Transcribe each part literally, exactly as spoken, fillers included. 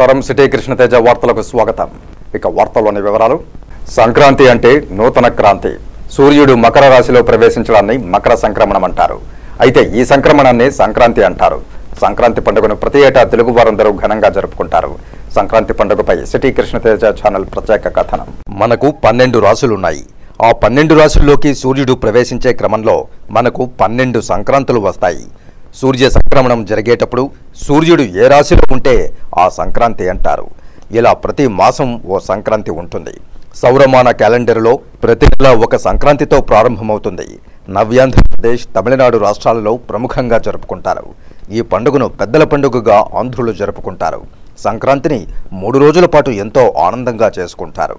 నమస్కారం సిటీ కృష్ణతేజ వార్తలకు స్వాగతం. ఇక వార్తల్లోని వివరాలు. సంక్రాంతి అంటే నూతన క్రాంతి. సూర్యుడు మకర రాశిలో ప్రవేశించడాన్ని మకర సంక్రమణం అంటారు. అయితే ఈ సంక్రమణాన్ని సంక్రాంతి అంటారు. సంక్రాంతి పండుగను ప్రతి ఏటా తెలుగు వారందరూ ఘనంగా జరుపుకుంటారు. సంక్రాంతి పండుగపై సిటీ కృష్ణతేజ ఛానల్ ప్రత్యేక కథనం. మనకు పన్నెండు రాశులున్నాయి. ఆ పన్నెండు రాశుల్లోకి సూర్యుడు ప్రవేశించే క్రమంలో మనకు పన్నెండు సంక్రాంతులు వస్తాయి. సూర్య సంక్రమణం జరిగేటప్పుడు సూర్యుడు ఏ రాశిలో ఉంటే ఆ సంక్రాంతి అంటారు. ఇలా ప్రతి మాసం ఓ సంక్రాంతి ఉంటుంది. సౌరమాన క్యాలెండర్లో ప్రతి నెల ఒక సంక్రాంతితో ప్రారంభమవుతుంది. నవ్యాంధ్రప్రదేశ్, తమిళనాడు రాష్ట్రాలలో ప్రముఖంగా జరుపుకుంటారు. ఈ పండుగను పెద్దల పండుగగా ఆంధ్రులు జరుపుకుంటారు. సంక్రాంతిని మూడు రోజుల పాటు ఎంతో ఆనందంగా చేసుకుంటారు.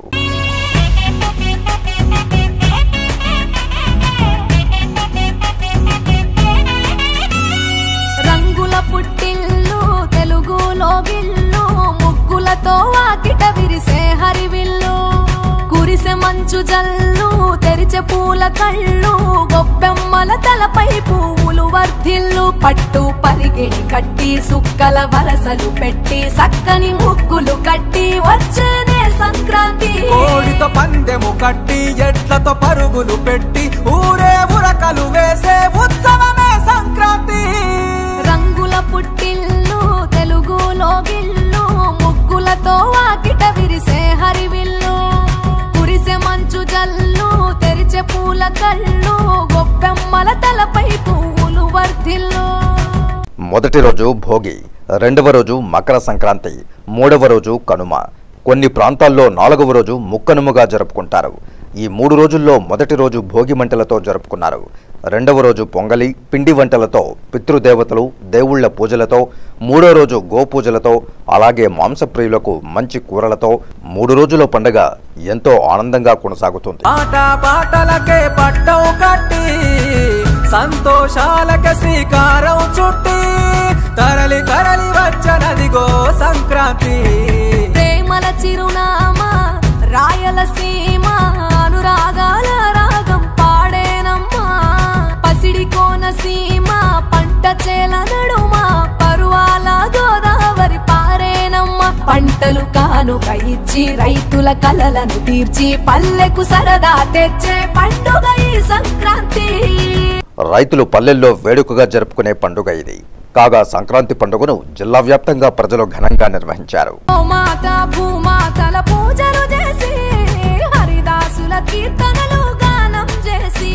పుట్టిల్లు తెలుగులో గిల్లు ముగ్గులతో వాకిట విరిసే హరివిల్లు కురిసె మంచు జల్లు తెరిచే పూల కళ్ళు గొప్పెమ్మల తలపై పువ్వులు వర్ధిల్లు పట్టు పరిగిణి కట్టి సుక్కల వరసలు పెట్టి సక్కని ముగ్గులు కట్టి వచ్చేదే సంక్రాంతి. కోడితో పందెము కట్టి ఎట్లతో పరుగులు పెట్టి ఊరే ఉరకలు వేసే ఉత్సవమే సంక్రాంతి. రంగుల పుట్టిల్లు తెలుగులో గిల్లు ముగ్గులతో వాకిట విరిసే హరివిల్లు కురిసె మంచు జల్లు తెరిచే పూల కళ్ళు గొప్పెమ్మల తలపై పువ్వులు వర్ధిల్లు. మొదటి రోజు భోగి, రెండవ రోజు మకర సంక్రాంతి, మూడవ రోజు కనుమ. కొన్ని ప్రాంతాల్లో నాలుగవ రోజు ముక్కనుమగా జరుపుకుంటారు. ఈ మూడు రోజుల్లో మొదటి రోజు భోగి మంటలతో జరుపుకున్నారు. రెండవ రోజు పొంగలి, పిండి వంటలతో, పితృదేవతలు, దేవుళ్ల పూజలతో, మూడో రోజు గోపూజలతో, అలాగే మాంసప్రియులకు మంచి కూరలతో మూడు రోజుల పండుగ ఎంతో ఆనందంగా కొనసాగుతుంది. సంతోషాలకే శ్రీకారం చుట్టి తరలి తరలి వచ్చనదిగో సంక్రాంతి. ప్రేమల చిరునామా రాయలసీమ అనురాగాల రాగం పాడేనమ్మా. పసిడి కోనసీమ పంట చేల నడుమ పరువాల గోదావరి పారేనమ్మా. పంటలు కానుక ఇచ్చి రైతుల కలలను తీర్చి పల్లెకు సరదా తెచ్చే పండుగ ఈ సంక్రాంతి. రైతులు పల్లెల్లో వేడుకగా జరుపుకునే పండుగ ఇది. కాగా సంక్రాంతి పండుగను జిల్లా వ్యాప్తంగా ప్రజలు ఘనంగా నిర్వహించారు. మాత భూమాతల పూజలు చేసి హరిదాసుల కీర్తనలు గానం చేసి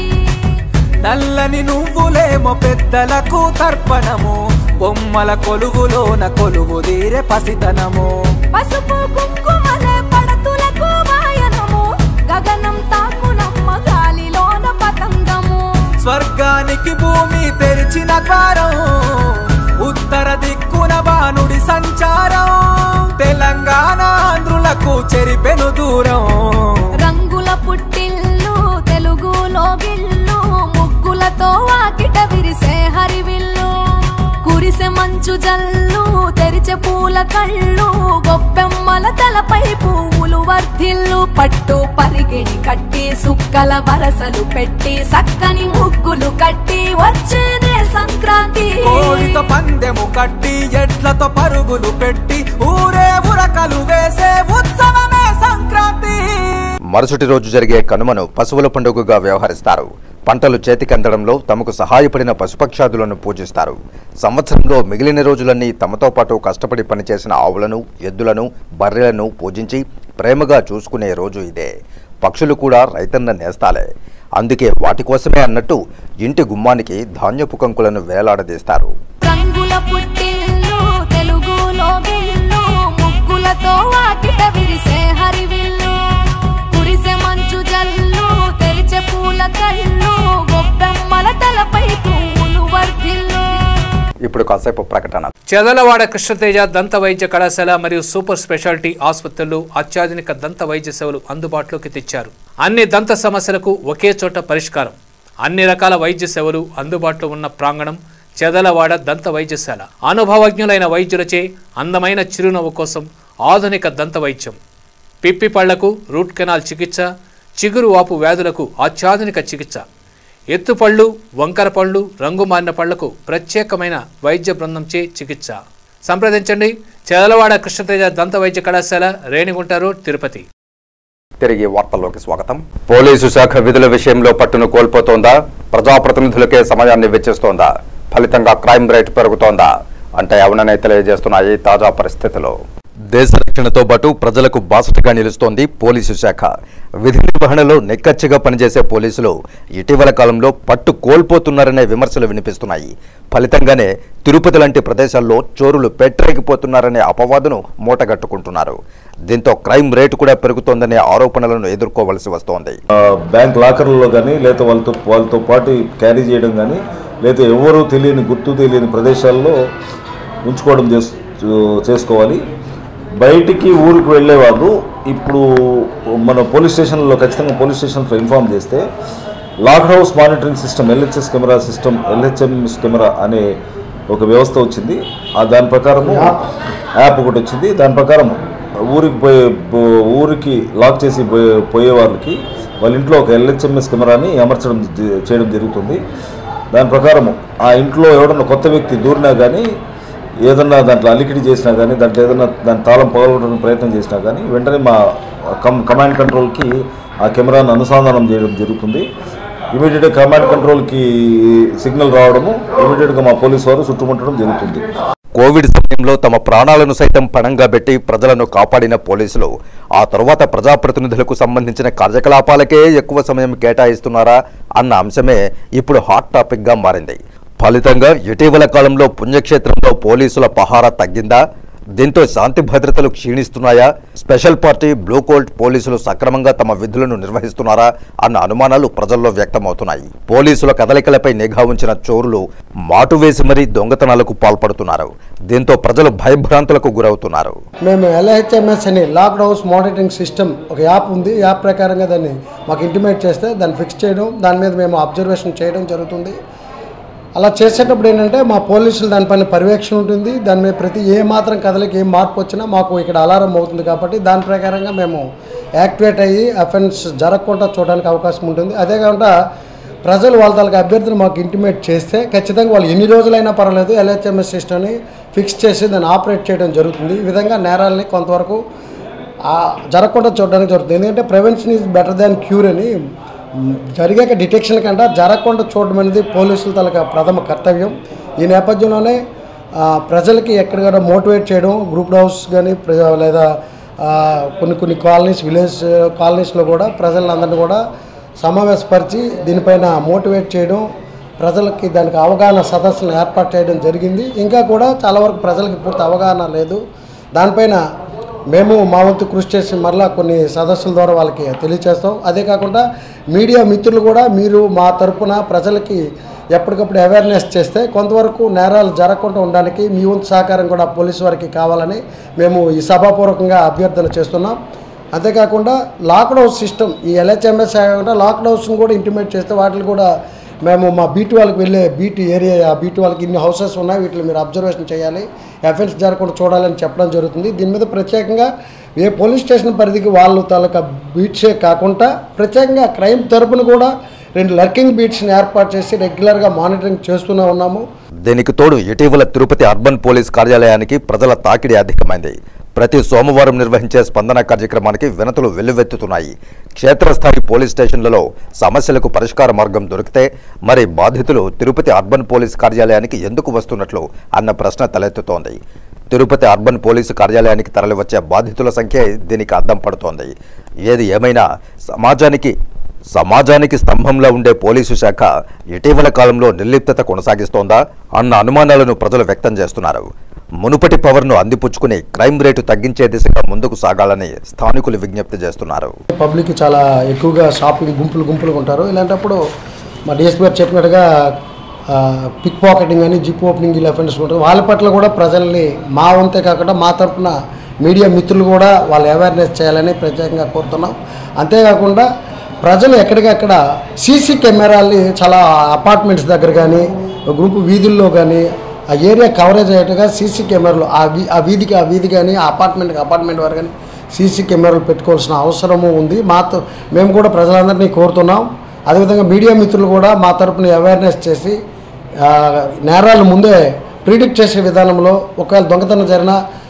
నల్లని నువ్వులేమో పెద్దలకు తర్పణము బొమ్మల కొలువులోన కొలువు తీరే పసితనము. పసుపు కుంకుమలే పడతులకు వాయనము గగనం తాకునమ్మ గాలిలోన పతంగము. స్వర్గానికి భూమి తెరిచిన ద్వారం ఉత్తర దిక్కున బాణుడి సంచారం తెలంగాణ ఆంధ్రులకు చెరిపెను దూరం. రంగుల పుట్టిల్లు తెలుగులో గిల్లు ముగ్గులతో వాకిట విరిసే హరివిల్లు కురిసె మంచు జల్లు తెరిచే పూల కళ్ళు గొప్పెమ్మల తలపై పువ్వులు వర్ధిల్లు పట్టు పరిగిణి కట్టి సుక్కల వరసలు పెట్టి సక్కని ముగ్గులు కట్టి వచ్చేదే సంక్రాంతి. కోడితో పందెము కట్టి ఎట్లతో పరుగులు పెట్టి ఊరే ఉరకలు వేసే ఉత్సవమే సంక్రాంతి. మరుసటి రోజు జరిగే కనుమను పశువుల పండుగగా వ్యవహరిస్తారు. పంటలు చేతికందడంలో తమకు సహాయపడిన పశుపక్షాదులను పూజిస్తారు. సంవత్సరంలో మిగిలిన రోజులన్నీ తమతో పాటు కష్టపడి పనిచేసిన ఆవులను, ఎద్దులను, బర్రెలను పూజించి ప్రేమగా చూసుకునే రోజు ఇదే. పక్షులు కూడా రైతన్న నేస్తాలే. అందుకే వాటి కోసమే అన్నట్టు ఇంటి గుమ్మానికి ధాన్యపు కంకులను వేలాడదీస్తారు. రంగుల పుట్టిల్లు తెలుగులో గిల్లు ముగ్గులతో వాకిట విరిసే హరివిల్లు కురిసె మంచు జల్లు తెరిచే పూల కళ్ళు గొప్పెమ్మల తలపై పువ్వులు వర్ధిల్లు. ఇప్పుడు కాసేపు ప్రకటన. చెదలవాడ కృష్ణతేజ దంత వైద్య కళాశాల మరియు సూపర్ స్పెషాలిటీ ఆసుపత్రుల్లో అత్యాధునిక దంత వైద్య సేవలు అందుబాటులోకి తెచ్చారు. అన్ని దంత సమస్యలకు ఒకే చోట పరిష్కారం. అన్ని రకాల వైద్య సేవలు అందుబాటులో ఉన్న ప్రాంగణం చెదలవాడ దంత వైద్యశాల. అనుభవజ్ఞులైన వైద్యులచే అందమైన చిరునవ్వు కోసం ఆధునిక దంత వైద్యం, పిప్పి పళ్లకు రూట్ కెనాల్ చికిత్స, చిగురు వాపు వ్యాధులకు అత్యాధునిక చికిత్స, ఎత్తుపళ్ళు, వంకర పళ్ళు, రంగు మారిన పళ్లకు ప్రత్యేకమైన వైద్య బృందంచే చికిత్స. సంప్రదించండి చదలవాడ కృష్ణతేజ దంత వైద్య కళాశాల, రేణిగుంట రోడ్, తిరుపతి. తిరిగి వార్తల్లోకి స్వాగతం. పోలీసు శాఖ విధుల విషయంలో పట్టును కోల్పోతోందా? ప్రజాప్రతినిధులకే సమయాన్ని వెచ్చిస్తోందా? ఫలితంగా క్రైమ్ రేట్ పెరుగుతోందా అంటే అవుననే తెలియజేస్తున్నాయి తాజా పరిస్థితులు. దేశ రక్షణతో పాటు ప్రజలకు బాసటగా నిలుస్తోంది పోలీసు శాఖ. విధి నిర్వహణలో నిక్కచ్చిగా పనిచేసే పోలీసులు ఇటీవల కాలంలో పట్టు కోల్పోతున్నారనే విమర్శలు వినిపిస్తున్నాయి. ఫలితంగానే తిరుపతి లాంటి ప్రదేశాల్లో చోరులు పెట్టరేగిపోతున్నారనే అపవాదును మూటగట్టుకుంటున్నారు. దీంతో క్రైమ్ రేటు కూడా పెరుగుతోందనే ఆరోపణలను ఎదుర్కోవలసి వస్తోంది. బ్యాంక్ లాకర్లలో కానీ లేదా వాళ్ళతో వాళ్ళతో పాటు క్యారీ చేయడం కానీ లేదా ఎవరూ తెలియని గుర్తు తెలియని ప్రదేశాల్లో ఉంచుకోవడం చేసుకోవాలి. బయటికి ఊరికి వెళ్ళేవాళ్ళు ఇప్పుడు మన పోలీస్ స్టేషన్లో ఖచ్చితంగా పోలీస్ స్టేషన్లో ఇన్ఫార్మ్ చేస్తే lock house monitoring system LHS camera system LHMS camera అనే ఒక వ్యవస్థ వచ్చింది. ఆ దాని ప్రకారము యాప్ ఒకటి వచ్చింది. దాని ప్రకారం ఊరికి పోయే ఊరికి లాక్ చేసి పోయే పోయే వాళ్ళకి వాళ్ళ ఇంట్లో ఒక ఎల్హెచ్ఎంఎస్ కెమెరాని అమర్చడం చేయడం జరుగుతుంది. దాని ప్రకారము ఆ ఇంట్లో ఎవడన్నా కొత్త వ్యక్తి దూరినా కానీ ఏదన్నా దాంట్లో అలికిడి చేసినా కానీ దాంట్లో ఏదన్నా దాని తాళం పగలగొట్టడానికి ప్రయత్నం చేసినా కానీ వెంటనే మా కమ్ కమాండ్ కంట్రోల్కి ఆ కెమెరాను అనుసంధానం చేయడం జరుగుతుంది. ఇమీడియట్గా కమాండ్ కంట్రోల్కి సిగ్నల్ రావడము ఇమీడియట్గా మా పోలీసు వారు చుట్టుముట్టడం జరుగుతుంది. కోవిడ్ సమయంలో తమ ప్రాణాలను సైతం పణంగా పెట్టి ప్రజలను కాపాడిన పోలీసులు ఆ తర్వాత ప్రజాప్రతినిధులకు సంబంధించిన కార్యకలాపాలకే ఎక్కువ సమయం కేటాయిస్తున్నారా అన్న అంశమే ఇప్పుడు హాట్ టాపిక్గా మారింది. ఫలితంగా ఇటీవల కాలంలో పుణ్యక్షేత్రంలో పోలీసుల పహారా తగ్గిందా? దీంతో శాంతి భద్రతలు క్షీణిస్తున్నాయా? స్పెషల్ పార్టీ బ్లూ కోల్ట్ పోలీసులు సక్రమంగా తమ విధులను నిర్వహిస్తున్నారా అన్న అనుమానాలు ప్రజల్లో వ్యక్తమవుతున్నాయి. పోలీసుల కదలికలపై నిఘా ఉంచిన చోరులు మాటు వేసి మరీ దొంగతనాలకు పాల్పడుతున్నారు. దీంతో ప్రజలు భయభ్రాంతులకు గురవుతున్నారు. మేము ఎల్హెచ్ఎంఎస్ అని లాక్డ్ హౌస్ మానిటరింగ్ సిస్టమ్ ఒక యాప్ ఉంది. యాప్ ప్రకారంగా దాన్ని మాకు ఇంటిమేట్ చేస్తే దాన్ని ఫిక్స్ చేయడం, దాని మీద మేము అబ్జర్వేషన్ చేయడం జరుగుతుంది. అలా చేసేటప్పుడు ఏంటంటే మా పోలీసులు దానిపైన పర్యవేక్షణ ఉంటుంది. దాని మీద ప్రతి ఏ మాత్రం కదలికి ఏం మార్పు వచ్చినా మాకు ఇక్కడ అలారం అవుతుంది. కాబట్టి దాని ప్రకారంగా మేము యాక్టివేట్ అయ్యి అఫెన్స్ జరగకుండా చూడడానికి అవకాశం ఉంటుంది. అదే కాకుండా ప్రజలు వాళ్ళ తాలూకు అభ్యర్థిని మాకు ఇంటిమేట్ చేస్తే ఖచ్చితంగా వాళ్ళు ఎన్ని రోజులైనా పర్వాలేదు ఎల్హెచ్ఎంఎస్ సిస్టమ్ని ఫిక్స్ చేసి దాన్ని ఆపరేట్ చేయడం జరుగుతుంది. ఈ విధంగా నేరాలని కొంతవరకు జరగకుండా చూడడానికి జరుగుతుంది. ఎందుకంటే prevention is better than cure అని జరిగాక డిటెక్షన్ కంటే జరగకుండా చూడడం అనేది పోలీసుల తాలూకా ప్రథమ కర్తవ్యం. ఈ నేపథ్యంలోనే ప్రజలకి ఎక్కడికైనా మోటివేట్ చేయడం, గ్రూప్ హౌస్ కానీ లేదా కొన్ని కొన్ని కాలనీస్ విలేజ్ కాలనీస్లో కూడా ప్రజలందరినీ కూడా సమావేశపరిచి దీనిపైన మోటివేట్ చేయడం, ప్రజలకి దానికి అవగాహన సదస్సులను ఏర్పాటు చేయడం జరిగింది. ఇంకా కూడా చాలా వరకు ప్రజలకి పూర్తి అవగాహన లేదు. దానిపైన మేము మా వంతు కృషి చేసి మరలా కొన్ని సదస్సుల ద్వారా వాళ్ళకి తెలియచేస్తాం. అదే కాకుండా మీడియా మిత్రులు కూడా మీరు మా తరపున ప్రజలకి ఎప్పటికప్పుడు అవేర్నెస్ చేస్తే కొంతవరకు నేరాలు జరగకుండా ఉండడానికి మీ వంతు సహకారం కూడా పోలీసు వారికి కావాలని మేము ఈ సభాపూర్వకంగా అభ్యర్థన చేస్తున్నాం. అంతేకాకుండా లాక్డ్ హౌస్ సిస్టమ్ ఈ ఎల్హెచ్ఎంఎస్ కాకుండా లాక్డ్ హౌస్ని కూడా ఇంటిమేట్ చేస్తే వాటిని కూడా మేము మా బీటీ వాళ్ళకి వెళ్ళే బీటీ ఏరియా ఆ బీటీ వాళ్ళకి ఇన్ని హౌసెస్ ఉన్నాయి, వీటిని మీరు అబ్జర్వేషన్ చేయాలి, అఫెన్స్ జరగకుండా చూడాలని చెప్పడం జరుగుతుంది. దీని మీద ప్రత్యేకంగా ఏ పోలీస్ స్టేషన్ పరిధికి వాళ్ళు తాలూకా బీట్సే కాకుండా ప్రత్యేకంగా క్రైమ్ తరపున కూడా రెండు లర్కింగ్ బీట్స్ని ఏర్పాటు చేసి రెగ్యులర్గా మానిటరింగ్ చేస్తూనే ఉన్నాము. దీనికి తోడు ఇటీవల తిరుపతి అర్బన్ పోలీస్ కార్యాలయానికి ప్రజల తాకిడి అధికమైంది. ప్రతి సోమవారం నిర్వహించే స్పందన కార్యక్రమానికి వినతులు వెల్లువెత్తుతున్నాయి. క్షేత్రస్థాయి పోలీస్ స్టేషన్లలో సమస్యలకు పరిష్కార మార్గం దొరికితే మరి బాధితులు తిరుపతి అర్బన్ పోలీస్ కార్యాలయానికి ఎందుకు వస్తున్నట్లు అన్న ప్రశ్న తలెత్తుతోంది. తిరుపతి అర్బన్ పోలీసు కార్యాలయానికి తరలివచ్చే బాధితుల సంఖ్య దీనికి అద్దం పడుతోంది. ఏది ఏమైనా సమాజానికి సమాజానికి స్తంభంలో ఉండే పోలీసు శాఖ ఇటీవల కాలంలో నిర్లిప్తత కొనసాగిస్తోందా అన్న అనుమానాలను ప్రజలు వ్యక్తం చేస్తున్నారు. మునుపటి పవర్ను అందిపుచ్చుకుని క్రైమ్ రేటు తగ్గించే దిశగా ముందుకు సాగాలని స్థానికులు విజ్ఞప్తి చేస్తున్నారు. పబ్లిక్ చాలా ఎక్కువగా షాపింగ్ గుంపులు గుంపులుగా ఉంటారు. ఇలాంటప్పుడు మా డిఎస్పీ గారు చెప్పినట్టుగా పిక్ పాకెటింగ్ అని జిప్ ఓపెనింగ్ ఇలా అఫెన్స్ ఉంటారు. వాళ్ళ పట్ల కూడా ప్రజల్ని మా వంతే కాకుండా మా తరఫున మీడియా మిత్రులు కూడా వాళ్ళు అవేర్నెస్ చేయాలని ప్రత్యేకంగా కోరుతున్నాం. అంతేకాకుండా ప్రజలు ఎక్కడికక్కడ సీసీ కెమెరాల్ని చాలా అపార్ట్మెంట్స్ దగ్గర కానీ గ్రూప్ వీధుల్లో కానీ ఆ ఏరియా కవరేజ్ అయ్యేట్టుగా సీసీ కెమెరాలు ఆ వీ ఆ వీధికి ఆ వీధి కానీ ఆ అపార్ట్మెంట్కి అపార్ట్మెంట్ వరకు కానీ సీసీ కెమెరాలు పెట్టుకోవాల్సిన అవసరము ఉంది. మాతో మేము కూడా ప్రజలందరినీ కోరుతున్నాం. అదేవిధంగా మీడియా మిత్రులు కూడా మా తరపున అవేర్నెస్ చేసి నేరాలు ముందే ప్రిడిక్ట్ చేసే విధానంలో ఒకవేళ దొంగతనం జరిగినా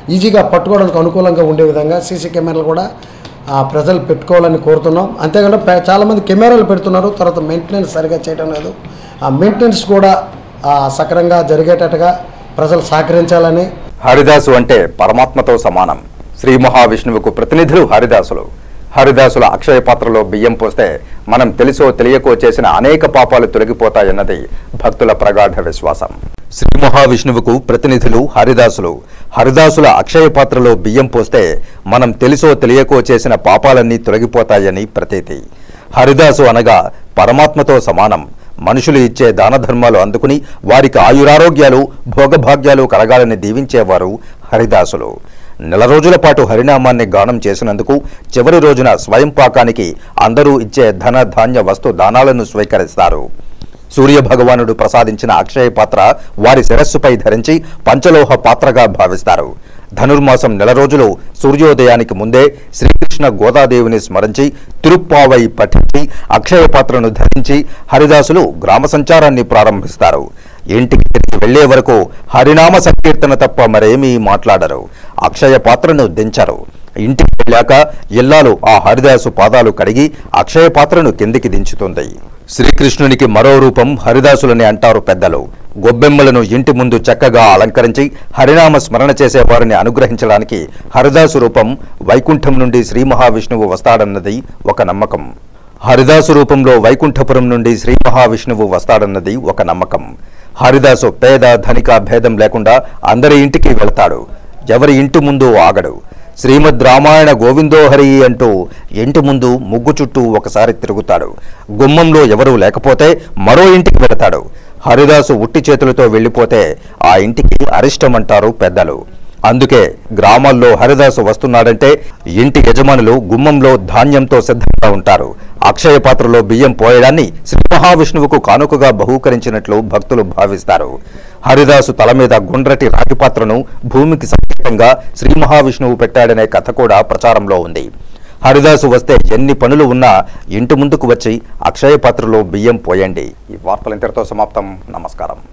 ఈజీగా పట్టుకోవడానికి అనుకూలంగా ఉండే విధంగా సీసీ కెమెరాలు కూడా ప్రజలు పెట్టుకోవాలని కోరుతున్నాం. అంతేకాకుండా చాలామంది కెమెరాలు పెడుతున్నారు, తర్వాత మెయింటెనెన్స్ సరిగా చేయడం లేదు. ఆ మెయింటెనెన్స్ కూడా సక్రమంగా జరిగేటట్టుగా ప్రజలు సహకరించాలని. హరిదాసు అంటే పరమాత్మతో సమానం. శ్రీ మహావిష్ణువుకు ప్రతినిధులు హరిదాసులు. హరిదాసుల అక్షయ పాత్రలో బియ్యం పోస్తే మనం తెలిసో తెలియకో చేసిన అనేక పాపాలు తొలగిపోతాయన్నది భక్తుల ప్రగాఢ విశ్వాసం. శ్రీ మహావిష్ణువుకు ప్రతినిధులు హరిదాసులు. హరిదాసుల అక్షయ పాత్రలో బియ్యం పోస్తే మనం తెలిసో తెలియకో చేసిన పాపాలన్నీ తొలగిపోతాయని ప్రతీతి. హరిదాసు అనగా పరమాత్మతో సమానం. మనుషులు ఇచ్చే దాన ధర్మాలు అందుకుని వారికి ఆయురారోగ్యాలు భోగభాగ్యాలు కలగాలని దీవించేవారు హరిదాసులు. నెల రోజుల పాటు హరినామాన్ని గానం చేసినందుకు చివరి రోజున స్వయం పాకానికి అందరూ ఇచ్చే ధన ధాన్య వస్తు దానాలను స్వీకరిస్తారు. సూర్య భగవానుడు ప్రసాదించిన అక్షయ పాత్ర వారి శిరస్సుపై ధరించి పంచలోహ పాత్రగా భావిస్తారు. ధనుర్మాసం నెల రోజులు సూర్యోదయానికి ముందే శ్రీకృష్ణ గోదాదేవిని స్మరించి తిరుప్పావై పఠించి అక్షయ పాత్రను ధరించి హరిదాసులు గ్రామ సంచారాన్ని ప్రారంభిస్తారు. ఇంటికి తిరిగి వెళ్లే వరకు హరినామ సంకీర్తన తప్ప మరేమీ మాట్లాడరు. అక్షయ పాత్రను దించరు. ఇంటికి వెళ్ళాక ఇల్లాలు ఆ హరిదాసు పాదాలు కడిగి అక్షయ పాత్రను కిందికి దించుతుంది. శ్రీకృష్ణునికి మరో రూపం హరిదాసులని అంటారు పెద్దలు. గొబ్బెమ్మలను ఇంటి ముందు చక్కగా అలంకరించి హరినామ స్మరణ చేసే వారిని అనుగ్రహించడానికి హరిదాసు రూపం వైకుంఠం నుండి శ్రీ మహావిష్ణువు వస్తాడన్నది ఒక నమ్మకం. హరిదాసు రూపంలో వైకుంఠపురం నుండి శ్రీ మహావిష్ణువు వస్తాడన్నది ఒక నమ్మకం. హరిదాసు పేద ధనిక భేదం లేకుండా అందరి ఇంటికి వెళతాడు. ఎవరి ఇంటి ముందు ఆగడు. శ్రీమద్ రామాయణ గోవిందోహరి అంటూ ఇంటి ముందు ముగ్గు చుట్టూ ఒకసారి తిరుగుతాడు. గుమ్మంలో ఎవరూ లేకపోతే మరో ఇంటికి వెళతాడు. హరిదాసు ఉట్టి చేతులతో వెళ్ళిపోతే ఆ ఇంటికి అరిష్టమంటారు పెద్దలు. అందుకే గ్రామాల్లో హరిదాసు వస్తున్నాడంటే ఇంటి యజమానులు గుమ్మంలో ధాన్యంతో సిద్ధంగా ఉంటారు. అక్షయ పాత్రలో బియ్యం పోయడాన్ని శ్రీ మహావిష్ణువుకు కానుకగా బహూకరించినట్లు భక్తులు భావిస్తారు. హరిదాసు తల మీద గుండ్రటి రాగి పాత్రను భూమికి సంకేతంగా శ్రీ మహావిష్ణువు పెట్టాడనే కథ కూడా ప్రచారంలో ఉంది. హరిదాసు వస్తే ఎన్ని పనులు ఉన్నా ఇంటి ముందుకు వచ్చి అక్షయ పాత్రలో బియ్యం పోయండి. ఈ వార్తలు ఇంతటితో సమాప్తం. నమస్కారం.